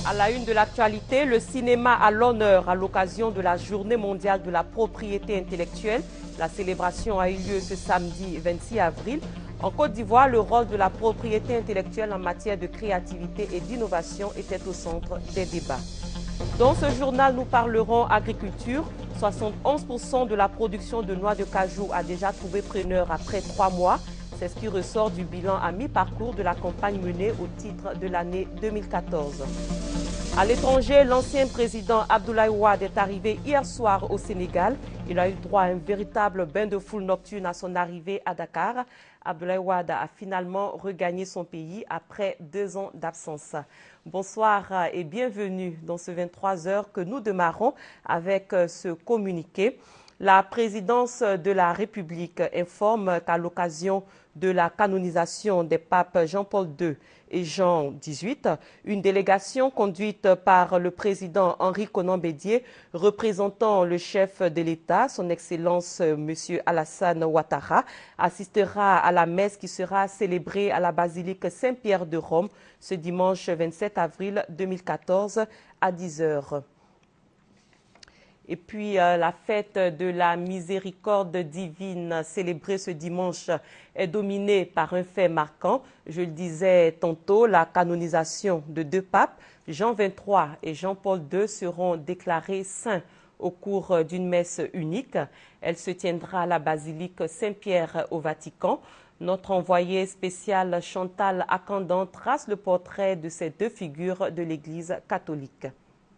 À la une de l'actualité, le cinéma à l'honneur à l'occasion de la Journée mondiale de la propriété intellectuelle. La célébration a eu lieu ce samedi 26 avril. En Côte d'Ivoire, le rôle de la propriété intellectuelle en matière de créativité et d'innovation était au centre des débats. Dans ce journal, nous parlerons agriculture. 71% de la production de noix de cajou a déjà trouvé preneur après 3 mois. C'est ce qui ressort du bilan à mi-parcours de la campagne menée au titre de l'année 2014. À l'étranger, l'ancien président Abdoulaye Wade est arrivé hier soir au Sénégal. Il a eu droit à un véritable bain de foule nocturne à son arrivée à Dakar. Abdoulaye Wade a finalement regagné son pays après 2 ans d'absence. Bonsoir et bienvenue dans ce 23 heures que nous démarrons avec ce communiqué. La présidence de la République informe qu'à l'occasion de la canonisation des papes Jean-Paul II et Jean XVIII, une délégation conduite par le président Henri Konan Bédié, représentant le chef de l'État, son Excellence M. Alassane Ouattara, assistera à la messe qui sera célébrée à la basilique Saint-Pierre de Rome ce dimanche 27 avril 2014 à 10 h. Et puis la fête de la miséricorde divine célébrée ce dimanche est dominée par un fait marquant. Je le disais tantôt, la canonisation de 2 papes, Jean XXIII et Jean-Paul II, seront déclarés saints au cours d'une messe unique. Elle se tiendra à la basilique Saint-Pierre au Vatican. Notre envoyé spécial Chantal Akandan trace le portrait de ces 2 figures de l'Église catholique.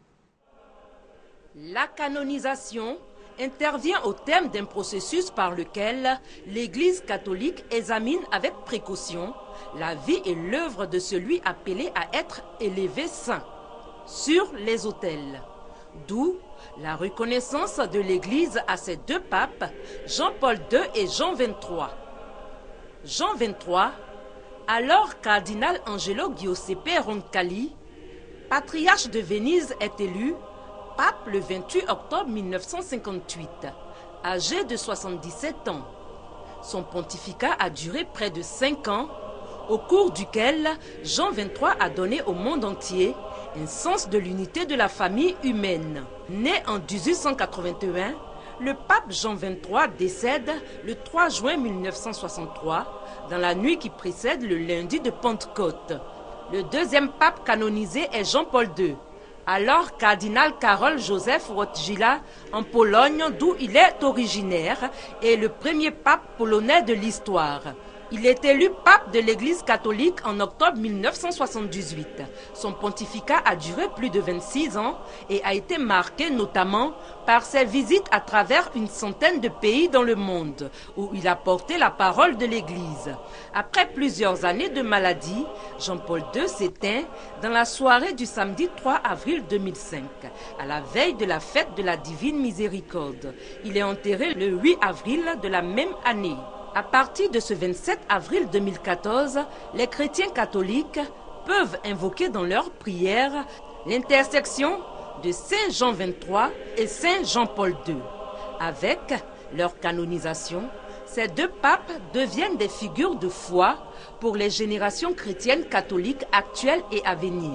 La canonisation intervient au terme d'un processus par lequel l'Église catholique examine avec précaution la vie et l'œuvre de celui appelé à être élevé saint sur les autels. D'où la reconnaissance de l'Église à ces 2 papes, Jean-Paul II et Jean XXIII. Jean XXIII, alors cardinal Angelo Giuseppe Roncalli, patriarche de Venise, est élu pape le 28 octobre 1958, âgé de 77 ans. Son pontificat a duré près de 5 ans, au cours duquel Jean XXIII a donné au monde entier un sens de l'unité de la famille humaine. Né en 1881, le pape Jean XXIII décède le 3 juin 1963, dans la nuit qui précède le lundi de Pentecôte. Le 2e pape canonisé est Jean-Paul II, alors cardinal Karol Józef Wojtyła en Pologne, d'où il est originaire, et le premier pape polonais de l'histoire. Il est élu pape de l'Église catholique en octobre 1978. Son pontificat a duré plus de 26 ans et a été marqué notamment par ses visites à travers une centaine de pays dans le monde, où il a porté la parole de l'Église. Après plusieurs années de maladie, Jean-Paul II s'éteint dans la soirée du samedi 3 avril 2005, à la veille de la fête de la Divine Miséricorde. Il est enterré le 8 avril de la même année. À partir de ce 27 avril 2014, les chrétiens catholiques peuvent invoquer dans leurs prières l'intersection de Saint Jean XXIII et Saint Jean-Paul II. Avec leur canonisation, ces 2 papes deviennent des figures de foi pour les générations chrétiennes catholiques actuelles et à venir.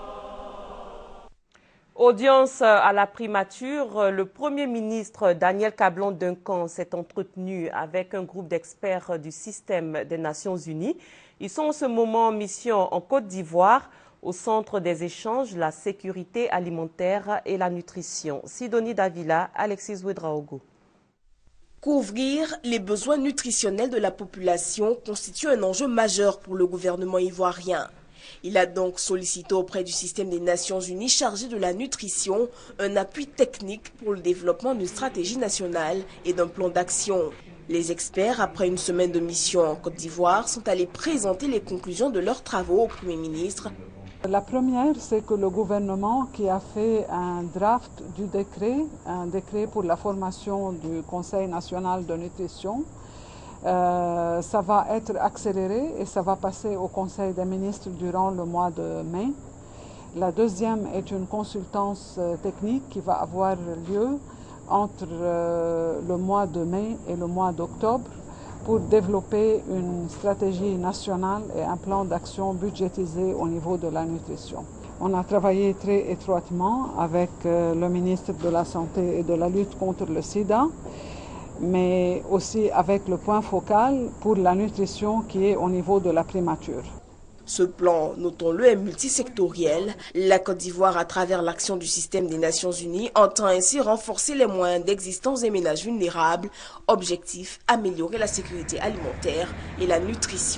Audience à la primature, le Premier ministre Daniel Kablan-Duncan s'est entretenu avec un groupe d'experts du système des Nations Unies. Ils sont en ce moment en mission en Côte d'Ivoire, au centre des échanges, la sécurité alimentaire et la nutrition. Sidonie Davila, Alexis Ouedraogo. Couvrir les besoins nutritionnels de la population constitue un enjeu majeur pour le gouvernement ivoirien. Il a donc sollicité auprès du système des Nations Unies chargé de la nutrition un appui technique pour le développement d'une stratégie nationale et d'un plan d'action. Les experts, après une semaine de mission en Côte d'Ivoire, sont allés présenter les conclusions de leurs travaux au Premier ministre. La première, c'est que le gouvernement qui a fait un draft du décret, un décret pour la formation du Conseil national de nutrition, ça va être accéléré et ça va passer au Conseil des ministres durant le mois de mai. La deuxième est une consultance technique qui va avoir lieu entre le mois de mai et le mois d'octobre pour développer une stratégie nationale et un plan d'action budgétisé au niveau de la nutrition. On a travaillé très étroitement avec le ministre de la Santé et de la lutte contre le sida, mais aussi avec le point focal pour la nutrition qui est au niveau de la primature. Ce plan, notons-le, est multisectoriel. La Côte d'Ivoire, à travers l'action du système des Nations Unies, entend ainsi renforcer les moyens d'existence des ménages vulnérables. Objectif, améliorer la sécurité alimentaire et la nutrition.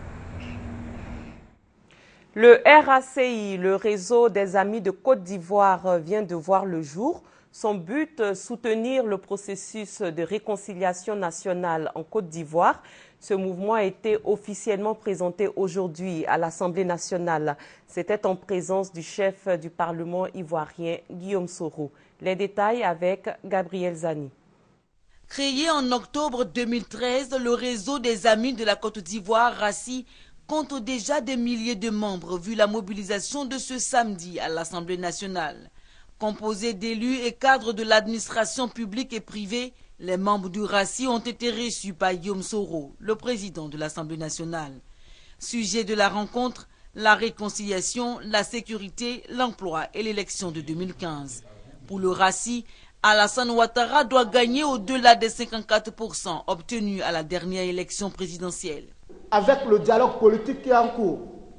Le RACI, le réseau des Amis de Côte d'Ivoire, vient de voir le jour. Son but, soutenir le processus de réconciliation nationale en Côte d'Ivoire. Ce mouvement a été officiellement présenté aujourd'hui à l'Assemblée nationale. C'était en présence du chef du Parlement ivoirien, Guillaume Soro. Les détails avec Gabriel Zani. Créé en octobre 2013, le réseau des Amis de la Côte d'Ivoire, RACI, compte déjà des milliers de membres vu la mobilisation de ce samedi à l'Assemblée nationale. Composé d'élus et cadres de l'administration publique et privée, les membres du RACI ont été reçus par Guillaume Soro, le président de l'Assemblée nationale. Sujet de la rencontre, la réconciliation, la sécurité, l'emploi et l'élection de 2015. Pour le RACI, Alassane Ouattara doit gagner au-delà des 54% obtenus à la dernière élection présidentielle. Avec le dialogue politique qui est en cours,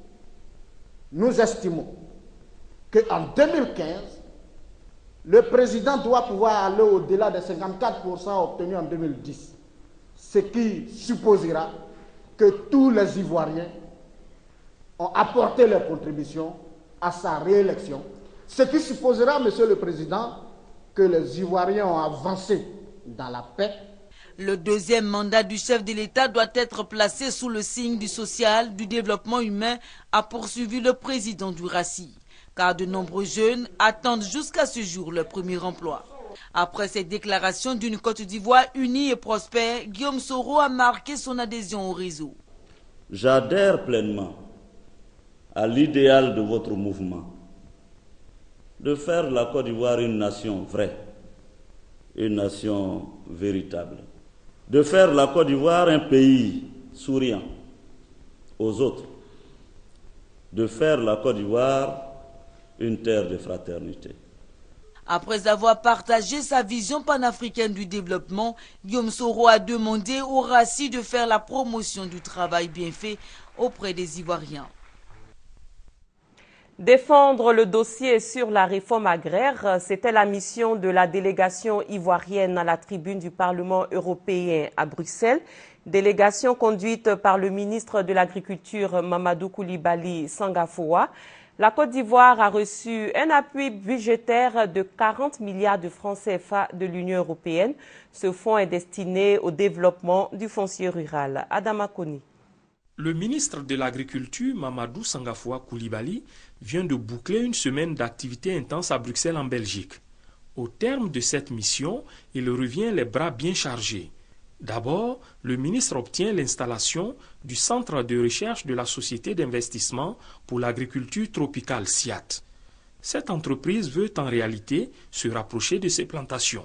nous estimons qu'en 2015, le président doit pouvoir aller au-delà des 54% obtenus en 2010, ce qui supposera que tous les Ivoiriens ont apporté leur contribution à sa réélection, ce qui supposera, Monsieur le Président, que les Ivoiriens ont avancé dans la paix. Le deuxième mandat du chef de l'État doit être placé sous le signe du social, du développement humain, a poursuivi le président du RACI. Car de nombreux jeunes attendent jusqu'à ce jour leur premier emploi. Après cette déclaration d'une Côte d'Ivoire unie et prospère, Guillaume Soro a marqué son adhésion au réseau. J'adhère pleinement à l'idéal de votre mouvement, de faire de la Côte d'Ivoire une nation vraie, une nation véritable, de faire de la Côte d'Ivoire un pays souriant aux autres, de faire de la Côte d'Ivoire une terre de fraternité. Après avoir partagé sa vision panafricaine du développement, Guillaume Soro a demandé au RACI de faire la promotion du travail bien fait auprès des Ivoiriens. Défendre le dossier sur la réforme agraire, c'était la mission de la délégation ivoirienne à la tribune du Parlement européen à Bruxelles. Délégation conduite par le ministre de l'Agriculture Mamadou Coulibaly Sangafoua. La Côte d'Ivoire a reçu un appui budgétaire de 40 milliards de francs CFA de l'Union européenne. Ce fonds est destiné au développement du foncier rural. Adama Koni. Le ministre de l'Agriculture, Mamadou Sangafoua Coulibaly, vient de boucler une semaine d'activité intense à Bruxelles en Belgique. Au terme de cette mission, il revient les bras bien chargés. D'abord, le ministre obtient l'installation du centre de recherche de la Société d'investissement pour l'agriculture tropicale SIAT. Cette entreprise veut en réalité se rapprocher de ses plantations.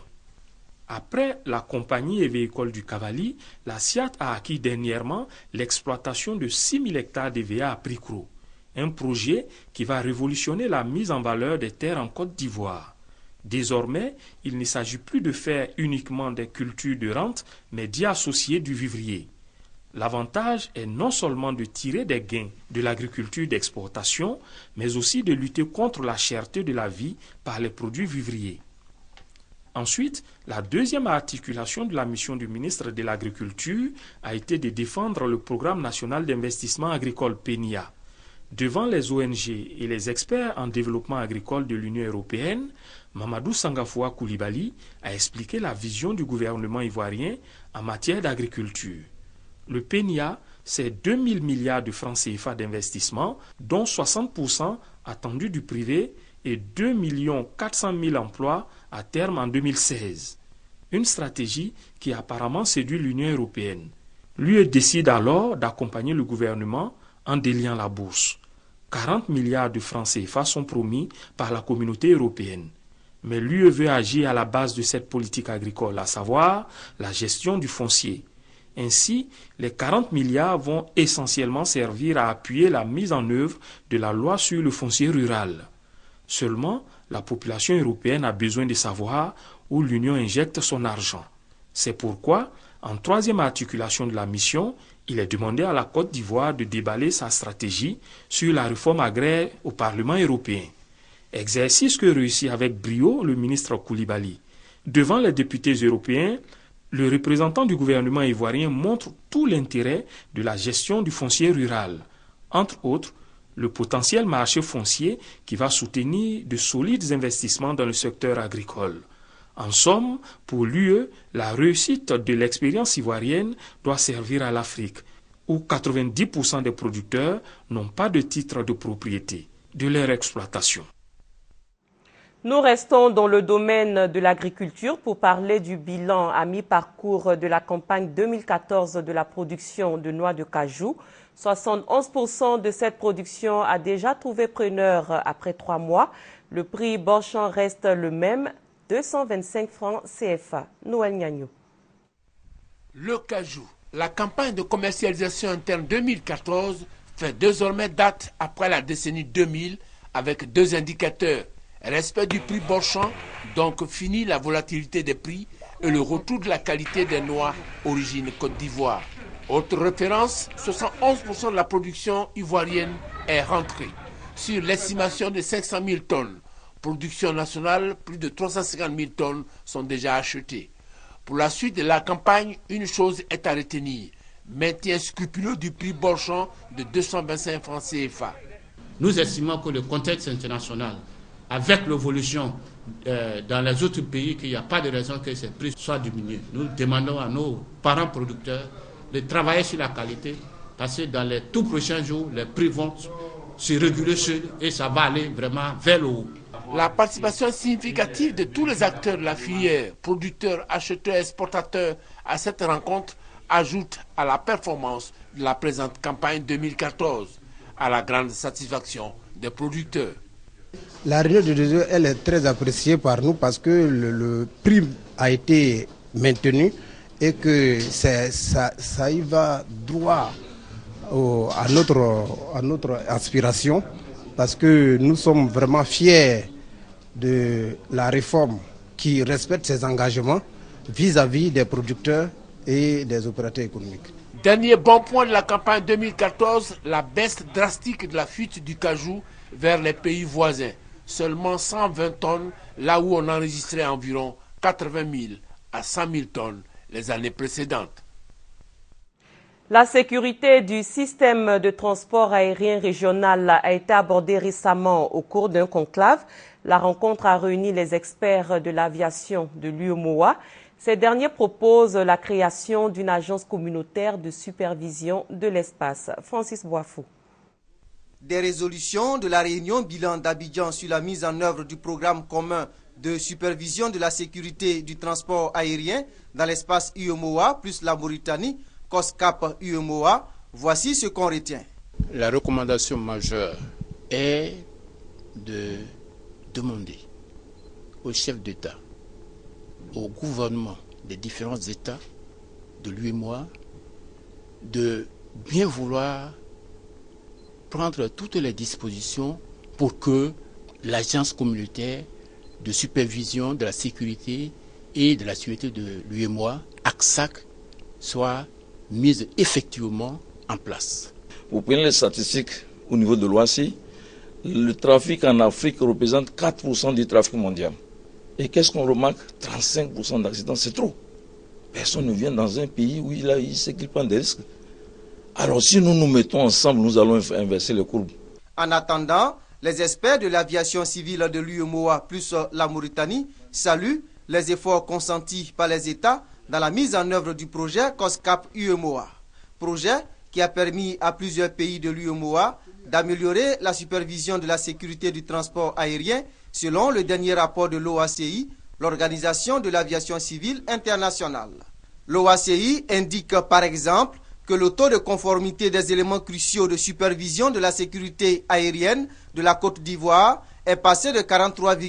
Après la compagnie Évéécole du Cavali, la SIAT a acquis dernièrement l'exploitation de 6 000 hectares d'EVA à Pricro, un projet qui va révolutionner la mise en valeur des terres en Côte d'Ivoire. Désormais, il ne s'agit plus de faire uniquement des cultures de rente, mais d'y associer du vivrier. L'avantage est non seulement de tirer des gains de l'agriculture d'exportation, mais aussi de lutter contre la cherté de la vie par les produits vivriers. Ensuite, la deuxième articulation de la mission du ministre de l'Agriculture a été de défendre le Programme national d'investissement agricole PNIA. Devant les ONG et les experts en développement agricole de l'Union européenne, Mamadou Sangafoua Coulibaly a expliqué la vision du gouvernement ivoirien en matière d'agriculture. Le PNIA, c'est 2 000 milliards de francs CFA d'investissement, dont 60% attendus du privé et 2 400 000 emplois à terme en 2016. Une stratégie qui apparemment séduit l'Union européenne. L'UE décide alors d'accompagner le gouvernement en déliant la bourse. 40 milliards de francs CFA sont promis par la communauté européenne. Mais l'UE veut agir à la base de cette politique agricole, à savoir la gestion du foncier. Ainsi, les 40 milliards vont essentiellement servir à appuyer la mise en œuvre de la loi sur le foncier rural. Seulement, la population européenne a besoin de savoir où l'Union injecte son argent. C'est pourquoi, en troisième articulation de la mission, il est demandé à la Côte d'Ivoire de déballer sa stratégie sur la réforme agraire au Parlement européen. Exercice que réussit avec brio le ministre Koulibaly. Devant les députés européens, le représentant du gouvernement ivoirien montre tout l'intérêt de la gestion du foncier rural, entre autres le potentiel marché foncier qui va soutenir de solides investissements dans le secteur agricole. En somme, pour l'UE, la réussite de l'expérience ivoirienne doit servir à l'Afrique, où 90% des producteurs n'ont pas de titre de propriété de leur exploitation. Nous restons dans le domaine de l'agriculture pour parler du bilan à mi-parcours de la campagne 2014 de la production de noix de cajou. 71% de cette production a déjà trouvé preneur après 3 mois. Le prix Borchamp reste le même, 225 francs CFA. Noël Nyagno. Le cajou, la campagne de commercialisation interne 2014 fait désormais date après la décennie 2000 avec 2 indicateurs. Respect du prix Borchamp, donc fini la volatilité des prix et le retour de la qualité des noix origine Côte d'Ivoire. Autre référence, 71% de la production ivoirienne est rentrée. Sur l'estimation de 500 000 tonnes, production nationale, plus de 350 000 tonnes sont déjà achetées. Pour la suite de la campagne, une chose est à retenir, maintien scrupuleux du prix Borchamp de 225 francs CFA. Nous estimons que le contexte international, avec l'évolution dans les autres pays, qu'il n'y a pas de raison que ces prix soient diminués. Nous demandons à nos parents producteurs de travailler sur la qualité, parce que dans les tout prochains jours, les prix vont se réguler et ça va aller vraiment vers le haut. La participation significative de tous les acteurs de la filière, producteurs, acheteurs, exportateurs, à cette rencontre ajoute à la performance de la présente campagne 2014, à la grande satisfaction des producteurs. La réunion de 2 heures, elle est très appréciée par nous parce que le prix a été maintenu et que ça y va droit à notre aspiration, parce que nous sommes vraiment fiers de la réforme qui respecte ses engagements vis-à-vis des producteurs et des opérateurs économiques. Dernier bon point de la campagne 2014, la baisse drastique de la fuite du cajou vers les pays voisins. Seulement 120 tonnes, là où on enregistrait environ 80 000 à 100 000 tonnes les années précédentes. La sécurité du système de transport aérien régional a été abordée récemment au cours d'un conclave. La rencontre a réuni les experts de l'aviation de l'UEMOA. Ces derniers proposent la création d'une agence communautaire de supervision de l'espace. Francis Boifou. Des résolutions de la réunion bilan d'Abidjan sur la mise en œuvre du programme commun de supervision de la sécurité du transport aérien dans l'espace UEMOA plus la Mauritanie, COSCAP UEMOA, voici ce qu'on retient. La recommandation majeure est de demander aux chefs d'État, au gouvernement des différents États de l'UEMOA de bien vouloir prendre toutes les dispositions pour que l'agence communautaire de supervision de la sécurité et de la sécurité de l'UEMOA, ACSAC, soit mise effectivement en place. Vous prenez les statistiques au niveau de l'OACI, le trafic en Afrique représente 4% du trafic mondial. Et qu'est-ce qu'on remarque? 35% d'accidents, c'est trop. Personne ne vient dans un pays où il sait qu'il prend des risques. Alors si nous nous mettons ensemble, nous allons inverser les courbes. En attendant, les experts de l'aviation civile de l'UEMOA plus la Mauritanie saluent les efforts consentis par les États dans la mise en œuvre du projet COSCAP UEMOA. Projet qui a permis à plusieurs pays de l'UEMOA d'améliorer la supervision de la sécurité du transport aérien selon le dernier rapport de l'OACI, l'Organisation de l'aviation civile internationale. L'OACI indique par exemple que le taux de conformité des éléments cruciaux de supervision de la sécurité aérienne de la Côte d'Ivoire est passé de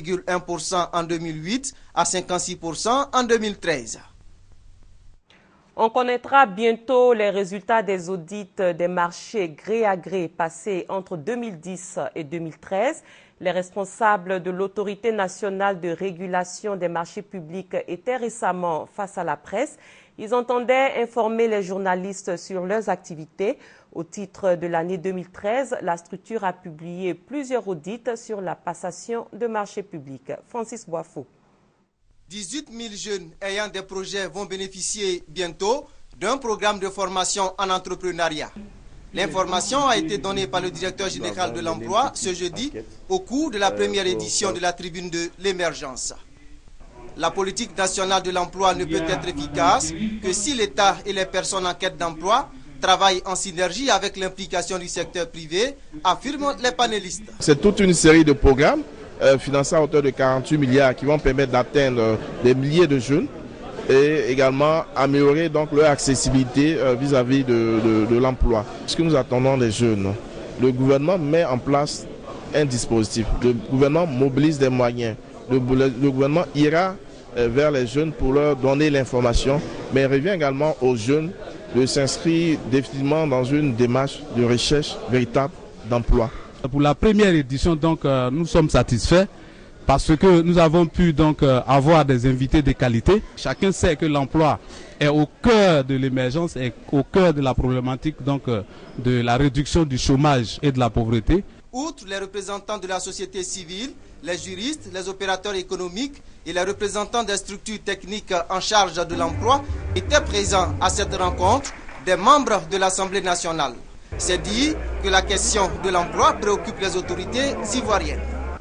43,1% en 2008 à 56% en 2013. On connaîtra bientôt les résultats des audits des marchés gré à gré passés entre 2010 et 2013. Les responsables de l'Autorité nationale de régulation des marchés publics étaient récemment face à la presse. Ils entendaient informer les journalistes sur leurs activités. Au titre de l'année 2013, la structure a publié plusieurs audits sur la passation de marchés publics. Francis Boifo. 18 000 jeunes ayant des projets vont bénéficier bientôt d'un programme de formation en entrepreneuriat. L'information a été donnée par le directeur général de l'emploi ce jeudi au cours de la première édition de la tribune de l'émergence. La politique nationale de l'emploi ne peut être efficace que si l'État et les personnes en quête d'emploi travaillent en synergie avec l'implication du secteur privé, affirment les panélistes. C'est toute une série de programmes financés à hauteur de 48 milliards qui vont permettre d'atteindre des milliers de jeunes et également améliorer donc leur accessibilité vis-à-vis de l'emploi. Ce que nous attendons des jeunes, le gouvernement met en place un dispositif, le gouvernement mobilise des moyens, le gouvernement ira vers les jeunes pour leur donner l'information, mais il revient également aux jeunes de s'inscrire définitivement dans une démarche de recherche véritable d'emploi. Pour la première édition, donc, nous sommes satisfaits parce que nous avons pu donc avoir des invités de qualité. Chacun sait que l'emploi est au cœur de l'émergence et au cœur de la problématique donc, de la réduction du chômage et de la pauvreté. Outre les représentants de la société civile, les juristes, les opérateurs économiques et les représentants des structures techniques en charge de l'emploi étaient présents à cette rencontre des membres de l'Assemblée nationale. C'est dire que la question de l'emploi préoccupe les autorités ivoiriennes.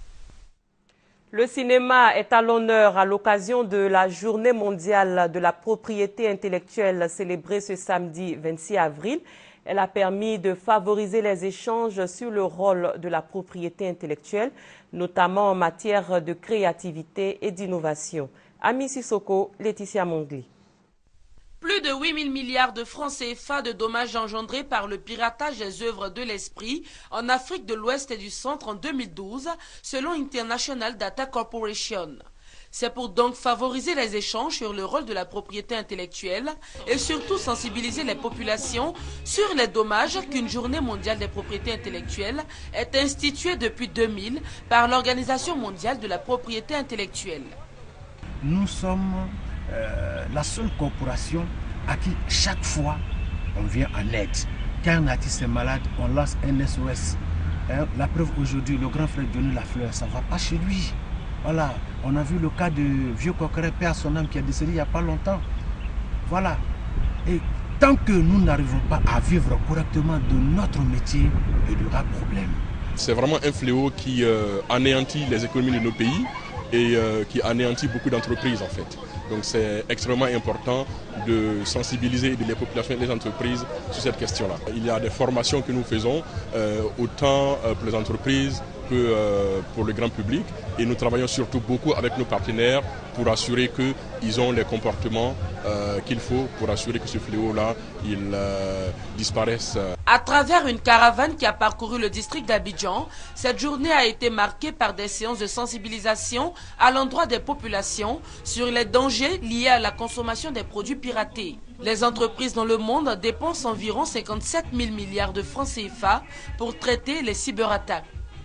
Le cinéma est à l'honneur à l'occasion de la Journée mondiale de la propriété intellectuelle célébrée ce samedi 26 avril. Elle a permis de favoriser les échanges sur le rôle de la propriété intellectuelle, notamment en matière de créativité et d'innovation. Ami Sissoko, Laetitia Mongli. Plus de 8 000 milliards de francs CFA de dommages engendrés par le piratage des œuvres de l'esprit en Afrique de l'Ouest et du Centre en 2012, selon International Data Corporation. C'est pour donc favoriser les échanges sur le rôle de la propriété intellectuelle et surtout sensibiliser les populations sur les dommages qu'une journée mondiale des propriétés intellectuelles est instituée depuis 2000 par l'Organisation mondiale de la propriété intellectuelle. Nous sommes la seule corporation à qui chaque fois on vient en aide. Quand un artiste est malade, on lance un SOS. La preuve aujourd'hui, le grand frère Johnny Lafleur, ça ne va pas chez lui. Voilà, on a vu le cas de vieux Coqueret, père son âme, qui a décédé il n'y a pas longtemps. Voilà. Et tant que nous n'arrivons pas à vivre correctement de notre métier, il y aura problème. C'est vraiment un fléau qui anéantit les économies de nos pays et qui anéantit beaucoup d'entreprises en fait. Donc c'est extrêmement important de sensibiliser les populations et les entreprises sur cette question-là. Il y a des formations que nous faisons, autant pour les entreprises que pour le grand public. Et nous travaillons surtout beaucoup avec nos partenaires pour assurer qu'ils ont les comportements qu'il faut pour assurer que ce fléau-là, il disparaisse. À travers une caravane qui a parcouru le district d'Abidjan, cette journée a été marquée par des séances de sensibilisation à l'endroit des populations sur les dangers liés à la consommation des produits piratés. Les entreprises dans le monde dépensent environ 57 000 milliards de francs CFA pour traiter les cyberattaques.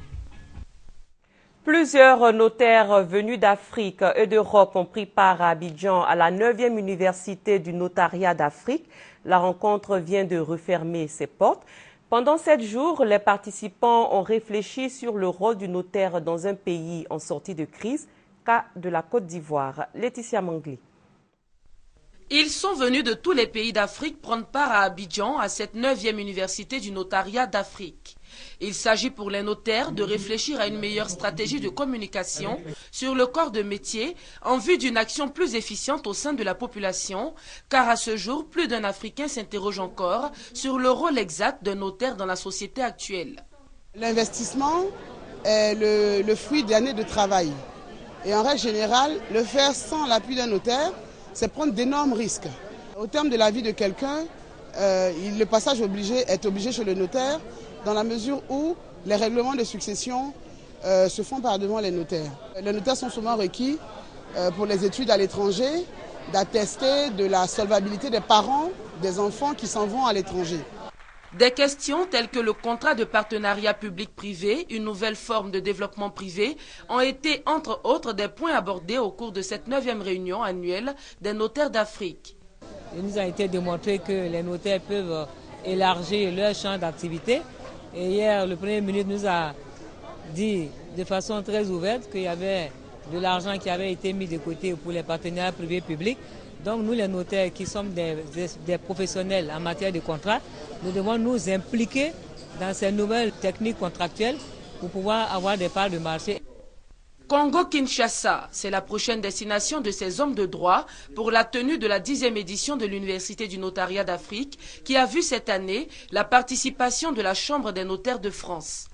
Plusieurs notaires venus d'Afrique et d'Europe ont pris part à Abidjan à la 9e université du notariat d'Afrique. La rencontre vient de refermer ses portes. Pendant 7 jours, les participants ont réfléchi sur le rôle du notaire dans un pays en sortie de crise, cas de la Côte d'Ivoire. Laetitia Mongli. Ils sont venus de tous les pays d'Afrique prendre part à Abidjan à cette 9e université du notariat d'Afrique. Il s'agit pour les notaires de réfléchir à une meilleure stratégie de communication sur le corps de métier en vue d'une action plus efficiente au sein de la population, car à ce jour, plus d'un Africain s'interroge encore sur le rôle exact d'un notaire dans la société actuelle. L'investissement est le fruit d'années de travail. Et en règle générale, le faire sans l'appui d'un notaire, c'est prendre d'énormes risques. Au terme de la vie de quelqu'un, le passage est obligé chez le notaire dans la mesure où les règlements de succession se font par devant les notaires. Les notaires sont souvent requis pour les études à l'étranger d'attester de la solvabilité des parents des enfants qui s'en vont à l'étranger. Des questions telles que le contrat de partenariat public-privé, une nouvelle forme de développement privé, ont été entre autres des points abordés au cours de cette 9e réunion annuelle des notaires d'Afrique. Il nous a été démontré que les notaires peuvent élargir leur champ d'activité. Et hier, le Premier ministre nous a dit de façon très ouverte qu'il y avait de l'argent qui avait été mis de côté pour les partenariats privés-publics. Donc nous, les notaires qui sommes des professionnels en matière de contrat, nous devons nous impliquer dans ces nouvelles techniques contractuelles pour pouvoir avoir des parts de marché. Congo-Kinshasa, c'est la prochaine destination de ces hommes de droit pour la tenue de la 10e édition de l'Université du notariat d'Afrique qui a vu cette année la participation de la Chambre des notaires de France.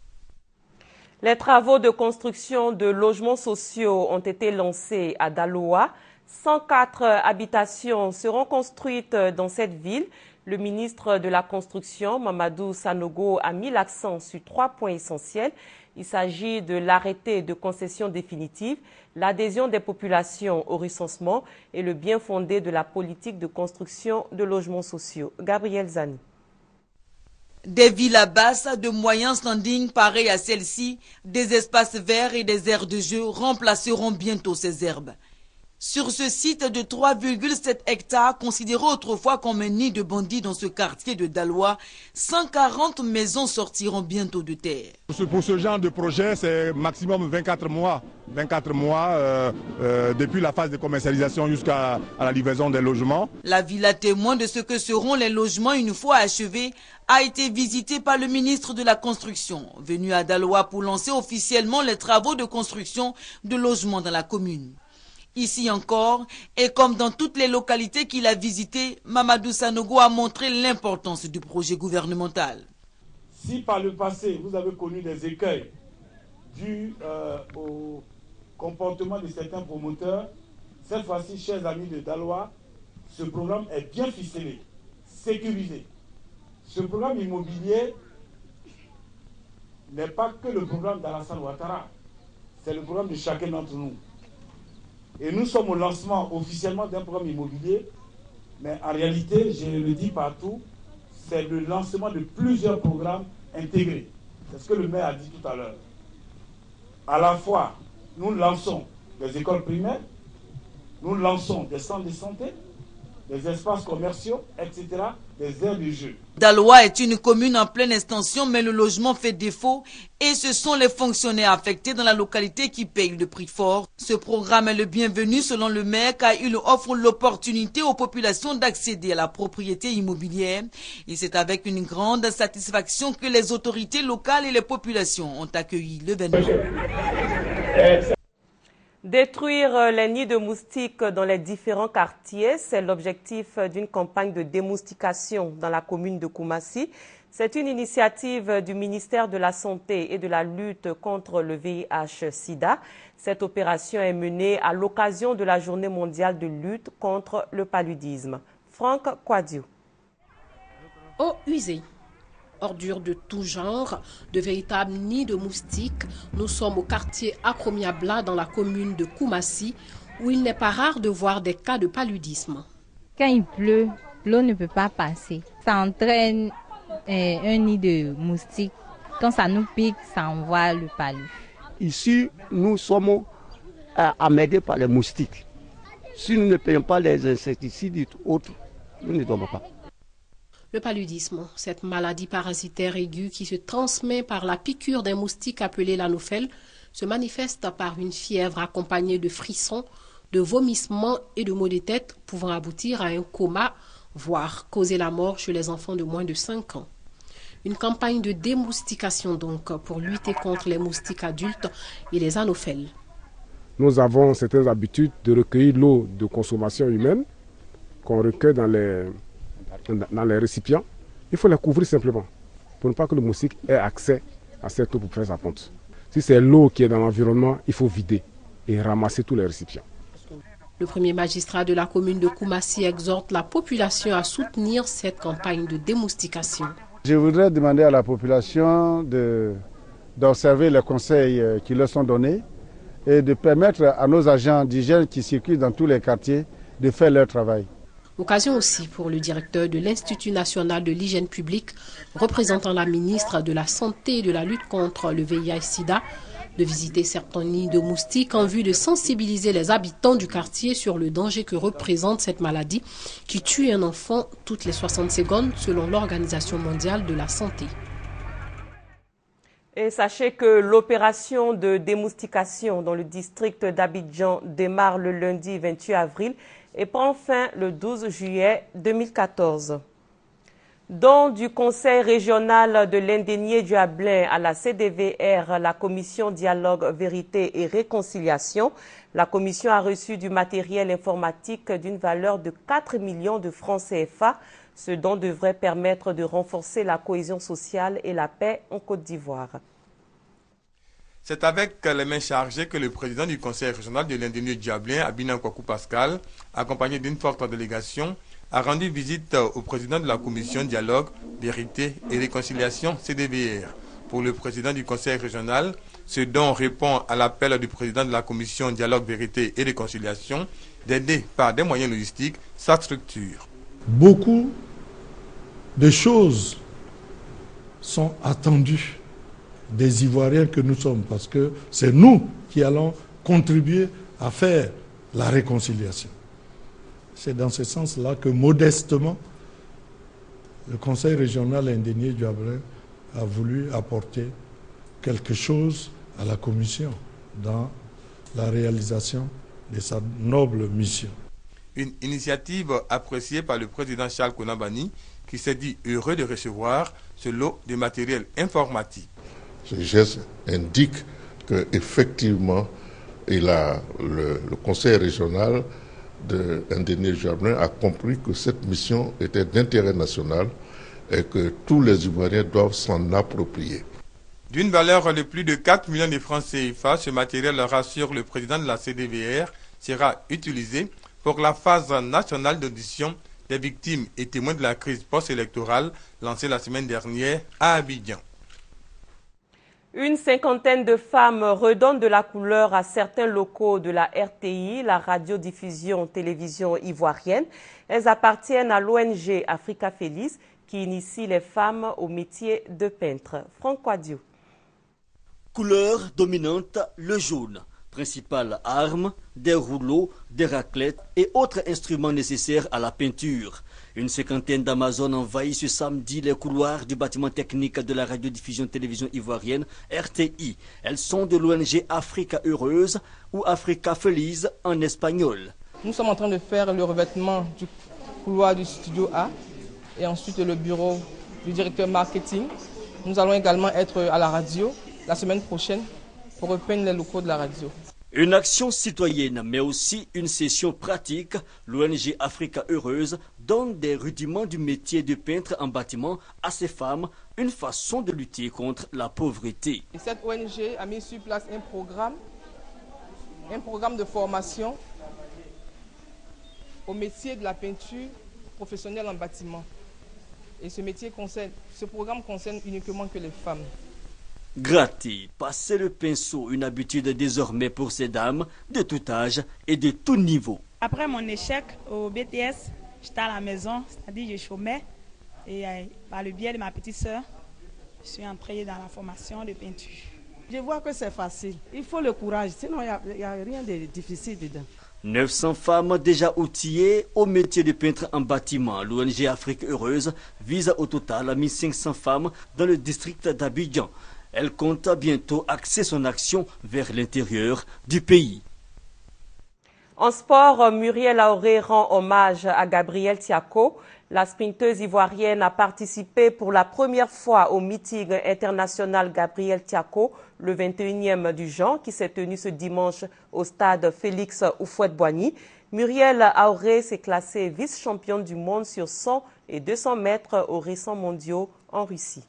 Les travaux de construction de logements sociaux ont été lancés à Daloa. 104 habitations seront construites dans cette ville. Le ministre de la Construction, Mamadou Sanogo, a mis l'accent sur 3 points essentiels. Il s'agit de l'arrêté de concession définitive, l'adhésion des populations au recensement et le bien fondé de la politique de construction de logements sociaux. Gabriel Zani. Des villas basses de moyens standing pareilles à celles-ci, des espaces verts et des aires de jeu remplaceront bientôt ces herbes. Sur ce site de 3,7 hectares, considéré autrefois comme un nid de bandits dans ce quartier de Daloa, 140 maisons sortiront bientôt de terre. Pour ce genre de projet, c'est maximum 24 mois. 24 mois depuis la phase de commercialisation jusqu'à la livraison des logements. La villa témoin de ce que seront les logements une fois achevés a été visitée par le ministre de la Construction, venu à Daloa pour lancer officiellement les travaux de construction de logements dans la commune. Ici encore, et comme dans toutes les localités qu'il a visitées, Mamadou Sanogo a montré l'importance du projet gouvernemental. Si par le passé, vous avez connu des écueils dus au comportement de certains promoteurs, cette fois-ci, chers amis de Daloa, ce programme est bien ficelé, sécurisé. Ce programme immobilier n'est pas que le programme d'Alassane Ouattara, c'est le programme de chacun d'entre nous. Et nous sommes au lancement officiellement d'un programme immobilier, mais en réalité, je le dis partout, c'est le lancement de plusieurs programmes intégrés. C'est ce que le maire a dit tout à l'heure. À la fois, nous lançons des écoles primaires, nous lançons des centres de santé, des espaces commerciaux, etc., des aires de jeu. Daloa est une commune en pleine extension, mais le logement fait défaut et ce sont les fonctionnaires affectés dans la localité qui payent le prix fort. Ce programme est le bienvenu selon le maire car il offre l'opportunité aux populations d'accéder à la propriété immobilière. Et c'est avec une grande satisfaction que les autorités locales et les populations ont accueilli l'événement. Détruire les nids de moustiques dans les différents quartiers, c'est l'objectif d'une campagne de démoustication dans la commune de Koumassi. C'est une initiative du ministère de la Santé et de la lutte contre le VIH-Sida. Cette opération est menée à l'occasion de la Journée mondiale de lutte contre le paludisme. Franck Kouadio. Eau usée, ordures de tout genre, de véritables nids de moustiques, nous sommes au quartier Akromiabla dans la commune de Koumassi où il n'est pas rare de voir des cas de paludisme. Quand il pleut, l'eau ne peut pas passer. Ça entraîne un nid de moustiques. Quand ça nous pique, ça envoie le palud. Ici, nous sommes emmerdés par les moustiques. Si nous ne payons pas les insecticides et autres, nous ne dormons pas. Le paludisme, cette maladie parasitaire aiguë qui se transmet par la piqûre d'un moustique appelé l'anophèle, se manifeste par une fièvre accompagnée de frissons, de vomissements et de maux de tête pouvant aboutir à un coma, voire causer la mort chez les enfants de moins de 5 ans. Une campagne de démoustication donc pour lutter contre les moustiques adultes et les anophèles. Nous avons certaines habitudes de recueillir l'eau de consommation humaine qu'on recueille dans les récipients. Il faut les couvrir simplement pour ne pas que le moustique ait accès à cette eau pour faire sa ponte. Si c'est l'eau qui est dans l'environnement, il faut vider et ramasser tous les récipients. Le premier magistrat de la commune de Koumassi exhorte la population à soutenir cette campagne de démoustication. Je voudrais demander à la population d'observer les conseils qui leur sont donnés et de permettre à nos agents d'hygiène qui circulent dans tous les quartiers de faire leur travail. Occasion aussi pour le directeur de l'Institut national de l'hygiène publique, représentant la ministre de la Santé et de la lutte contre le VIH-Sida, de visiter certains nids de moustiques en vue de sensibiliser les habitants du quartier sur le danger que représente cette maladie qui tue un enfant toutes les 60 secondes selon l'Organisation mondiale de la santé. Et sachez que l'opération de démoustication dans le district d'Abidjan démarre le lundi 28 avril et prend fin le 12 juillet 2014. Don du Conseil régional de l'Indénié du Ablin à la CDVR, la Commission Dialogue, Vérité et Réconciliation, la Commission a reçu du matériel informatique d'une valeur de 4 millions de francs CFA. Ce don devrait permettre de renforcer la cohésion sociale et la paix en Côte d'Ivoire. C'est avec les mains chargées que le président du Conseil régional de l'Indénié du Ablin, Abinan Kwaku Pascal, accompagné d'une forte délégation, a rendu visite au président de la Commission Dialogue, Vérité et Réconciliation, CDVR. Pour le président du Conseil régional, ce don répond à l'appel du président de la Commission Dialogue, Vérité et Réconciliation d'aider par des moyens logistiques sa structure. Beaucoup de choses sont attendues des Ivoiriens que nous sommes, parce que c'est nous qui allons contribuer à faire la réconciliation. C'est dans ce sens-là que modestement, le Conseil régional indénié du Ablin a voulu apporter quelque chose à la Commission dans la réalisation de sa noble mission. Une initiative appréciée par le président Charles Konabani, qui s'est dit heureux de recevoir ce lot de matériel informatique. Ce geste indique qu'effectivement, le Conseil régional de l'Indénié du Ablin a compris que cette mission était d'intérêt national et que tous les Ivoiriens doivent s'en approprier. D'une valeur de plus de 4 millions de francs CFA, ce matériel, rassure le président de la CDVR, sera utilisé pour la phase nationale d'audition des victimes et témoins de la crise post-électorale lancée la semaine dernière à Abidjan. Une cinquantaine de femmes redonnent de la couleur à certains locaux de la RTI, la radiodiffusion télévision ivoirienne. Elles appartiennent à l'ONG Africa Feliz qui initie les femmes au métier de peintre. Franck Quadio. Couleur dominante, le jaune. Principale arme, des rouleaux, des raclettes et autres instruments nécessaires à la peinture. Une cinquantaine d'Amazones envahit ce samedi les couloirs du bâtiment technique de la radiodiffusion télévision ivoirienne RTI. Elles sont de l'ONG Africa Heureuse ou Africa Feliz en espagnol. Nous sommes en train de faire le revêtement du couloir du studio A et ensuite le bureau du directeur marketing. Nous allons également être à la radio la semaine prochaine pour repeindre les locaux de la radio. Une action citoyenne, mais aussi une session pratique. L'ONG Africa Heureuse donne des rudiments du métier de peintre en bâtiment à ces femmes, une façon de lutter contre la pauvreté. Et cette ONG a mis sur place un programme de formation au métier de la peinture professionnelle en bâtiment. Et ce programme concerne uniquement que les femmes. Gratter, passer le pinceau, une habitude désormais pour ces dames de tout âge et de tout niveau. Après mon échec au BTS, j'étais à la maison, c'est-à-dire je chômais. Et par le biais de ma petite sœur, je suis entrée dans la formation de peinture. Je vois que c'est facile. Il faut le courage, sinon il n'y a rien de difficile dedans. 900 femmes déjà outillées au métier de peintre en bâtiment. L'ONG Afrique Heureuse vise au total 1500 femmes dans le district d'Abidjan. Elle compte bientôt axer son action vers l'intérieur du pays. En sport, Muriel Aoré rend hommage à Gabrielle Tiako. La sprinteuse ivoirienne a participé pour la première fois au meeting international Gabrielle Tiako, le 21e du genre, qui s'est tenu ce dimanche au stade Félix Houphouët-Boigny. Muriel Aoré s'est classée vice-championne du monde sur 100 et 200 mètres aux récents mondiaux en Russie.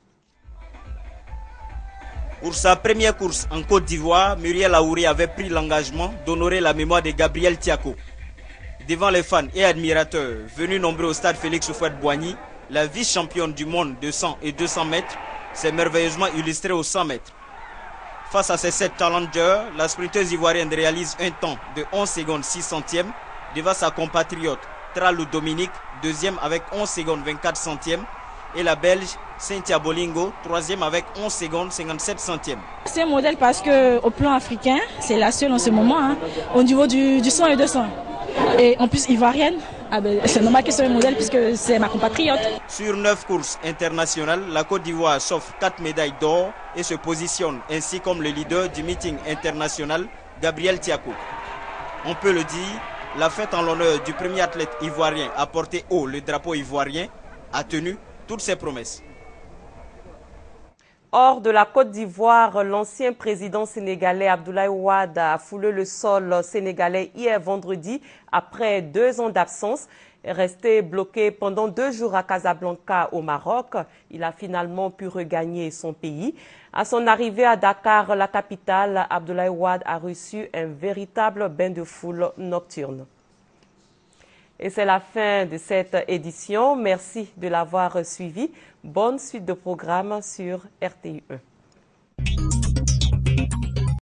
Pour sa première course en Côte d'Ivoire, Muriel Aoré avait pris l'engagement d'honorer la mémoire de Gabrielle Tiako. Devant les fans et admirateurs venus nombreux au stade Félix Houphouët-Boigny, la vice-championne du monde de 100 et 200 mètres s'est merveilleusement illustrée aux 100 mètres. Face à ces 7 challengers, la sprinteuse ivoirienne réalise un temps de 11 secondes 6 centièmes devant sa compatriote Tralou Dominique, deuxième avec 11 secondes 24 centièmes, et la Belge Cynthia Bolingo, troisième avec 11 secondes 57 centièmes. C'est un modèle parce qu'au plan africain, c'est la seule en ce moment, hein, au niveau du 100 et 200. Et en plus ivoirienne, c'est normal que ce soit un modèle puisque c'est ma compatriote. Sur 9 courses internationales, la Côte d'Ivoire s'offre 4 médailles d'or et se positionne ainsi comme le leader du meeting international, Gabriel Tiako. On peut le dire, la fête en l'honneur du premier athlète ivoirien à porter haut le drapeau ivoirien a tenu toutes ses promesses. Hors de la Côte d'Ivoire, l'ancien président sénégalais Abdoulaye Wade a foulé le sol sénégalais hier vendredi après 2 ans d'absence. Resté bloqué pendant 2 jours à Casablanca au Maroc, il a finalement pu regagner son pays. À son arrivée à Dakar, la capitale, Abdoulaye Wade a reçu un véritable bain de foule nocturne. Et c'est la fin de cette édition. Merci de l'avoir suivi. Bonne suite de programmes sur RTI1.